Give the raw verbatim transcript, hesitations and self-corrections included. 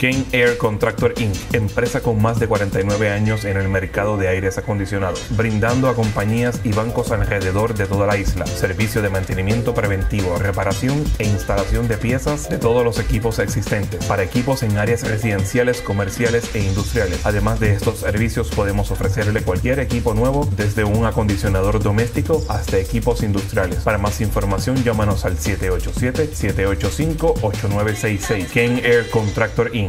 Ken Air Contractor incorporated, empresa con más de cuarenta y nueve años en el mercado de aires acondicionados, brindando a compañías y bancos alrededor de toda la isla servicio de mantenimiento preventivo, reparación e instalación de piezas de todos los equipos existentes para equipos en áreas residenciales, comerciales e industriales. Además de estos servicios, podemos ofrecerle cualquier equipo nuevo, desde un acondicionador doméstico hasta equipos industriales. Para más información, llámanos al siete ocho siete, siete ocho cinco, ocho nueve seis seis. Ken Air Contractor incorporated.